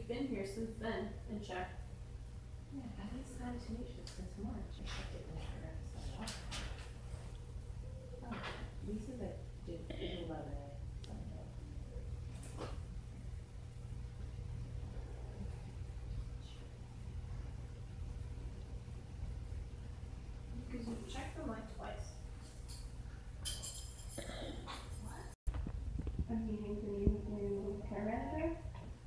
you've been here since then and checked. Yeah, at least kind of tenacious since March. I checked it when I started off. Oh, Lisa that did 11 Sunday. Because you checked them like twice. What? A meeting for new care manager?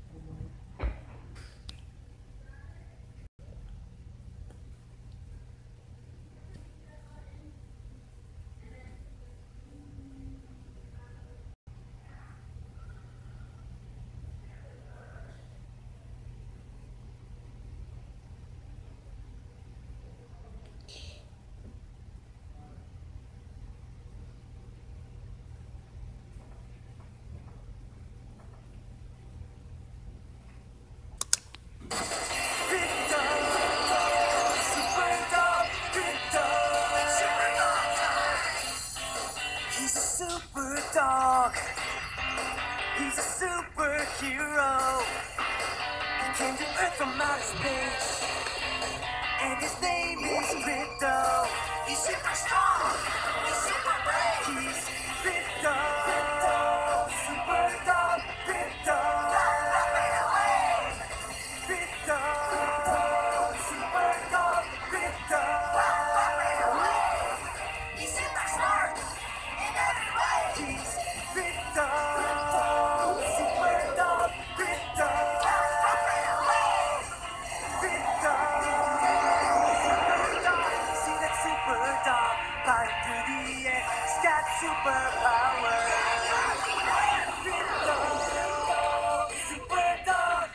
He's a super dog. He's a superhero. He came to Earth from outer space, and his name is Crypto. He's super strong. He's super brave. He's Crypto. Crypto. Super dog. Crypto. Crypto. Super dog. Crypto. He's super smart in every way. He's Crypto. Super dog. Crypto. Crypto. See that super dog flying through the air. He's got superpowers. Crypto. Super dog.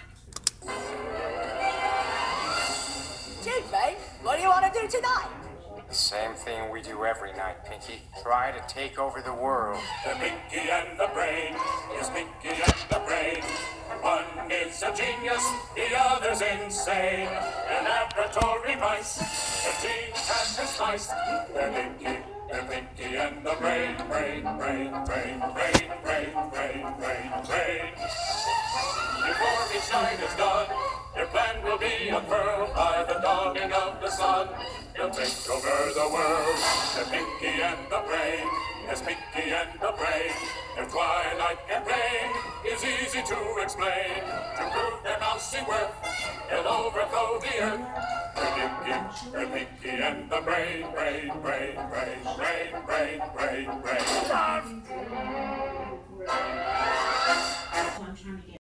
Gee, mate, what do you want to do tonight? The same thing we do every night, Pinky. Try to take over the world. The Pinky and the Brain is Pinky and the Brain. One is a genius, the other's insane. They're laboratory mice, the genes have been sliced. They're Pinky and the Brain, brain, brain, brain, brain, brain, brain, brain, brain. Before each night is done, their plan will be unfurled by the dawning of the sun. They'll take over the world. The Pinky and the Brain, yes, Pinky and the Brain. Their twilight campaign is easy to explain. To prove their mousy worth, they'll overthrow the earth. The Pinky and the Brain, brain, brain, brain, brain, brain, brain, brain.